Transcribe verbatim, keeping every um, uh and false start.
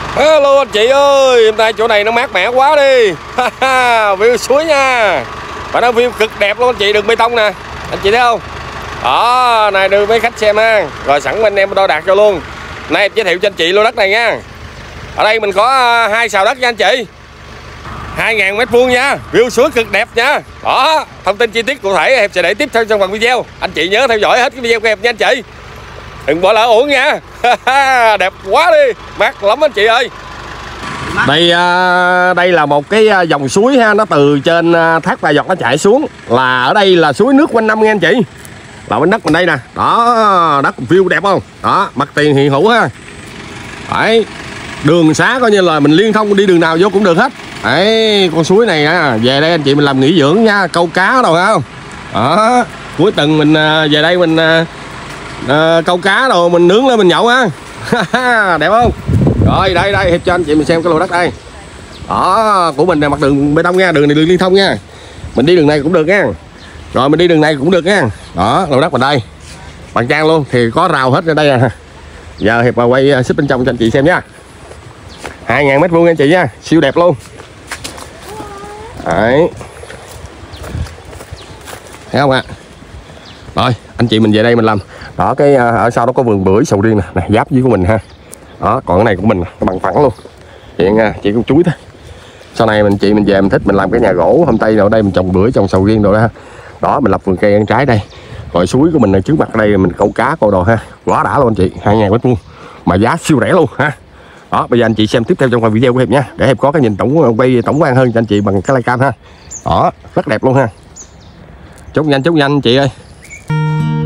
Hello anh chị ơi, hôm nay chỗ này nó mát mẻ quá đi. View suối nha. Và nó view cực đẹp luôn anh chị, đường bê tông nè. Anh chị thấy không? Đó, này đưa mấy khách xem ha. Rồi sẵn anh em đo đạc cho luôn. Nay em giới thiệu cho anh chị lô đất này nha. Ở đây mình có hai sào đất nha anh chị. hai ngàn mét vuông nha, view suối cực đẹp nha. Đó, thông tin chi tiết cụ thể em sẽ để tiếp theo trong phần video. Anh chị nhớ theo dõi hết cái video của em nha anh chị. Đừng bỏ lỡ uổng nha. Đẹp quá đi, mát lắm anh chị ơi. Đây đây là một cái dòng suối ha, nó từ trên thác Bà Giọt nó chảy xuống. Là ở đây là suối nước quanh năm nha anh chị. Là bên đất mình đây nè. Đó, đất view đẹp không? Đó, mặt tiền hiện hữu ha. Đấy, đường xá coi như là mình liên thông đi đường nào vô cũng được hết. Đấy, con suối này á, về đây anh chị mình làm nghỉ dưỡng nha, câu cá đâu không? Đó, cuối tuần mình về đây mình à, câu cá rồi mình nướng lên mình nhậu ha. Đẹp không? Rồi đây đây hiệp cho anh chị mình xem cái lô đất đây. Đó, của mình là mặt đường bê tông nha, đường này đường liên thông nha. Mình đi đường này cũng được nha. Rồi mình đi đường này cũng được nha. Đó, lô đất mình đây. Bằng trang luôn thì có rào hết ở đây nè. Giờ hiệp vào quay xích bên trong cho anh chị xem nha. hai ngàn mét vuông anh chị nha, siêu đẹp luôn. Đấy. Thấy không ạ? Rồi, anh chị mình về đây mình làm. Đó, cái ở sau đó có vườn bưởi sầu riêng nè, này, giáp với của mình ha. Đó, còn cái này của mình cái bằng phẳng luôn. Hiện chị con chuối thôi. Sau này mình chị mình về mình thích mình làm cái nhà gỗ hôm tây rồi đây mình trồng bưởi trồng sầu riêng rồi đó ha. Đó, mình lập vườn cây ăn trái đây. Rồi suối của mình ở trước mặt đây mình câu cá câu đồ ha. Quá đã luôn anh chị, hai ngàn mét vuông mà giá siêu rẻ luôn ha. Đó, bây giờ anh chị xem tiếp theo trong video của Hiệp nha, để Hiệp có cái nhìn tổng quay tổng quan hơn cho anh chị bằng cái livecam ha. Đó, rất đẹp luôn ha. Chốt nhanh chốt nhanh anh chị ơi.